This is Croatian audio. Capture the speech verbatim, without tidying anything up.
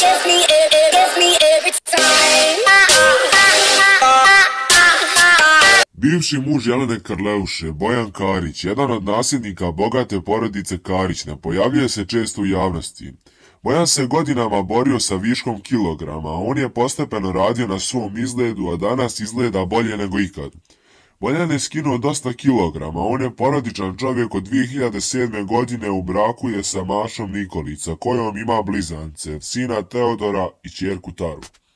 gets me, it, it gets me every time. Bivši muž Jelene Karleuše, Bojan Karić, jedan od nasljednika bogate porodice Karić, ne pojavljuje se često u javnosti. Bojan se godinama borio sa viškom kilograma, a on je postepeno radio na svom izgledu, a danas izgleda bolje nego ikad. Bojan je skinuo dosta kilograma, on je porodičan čovjek od dvije hiljade sedme. godine, u braku je sa Mašom Nikolić, sa kojom ima blizance, sina Teodora i ćerku Taru.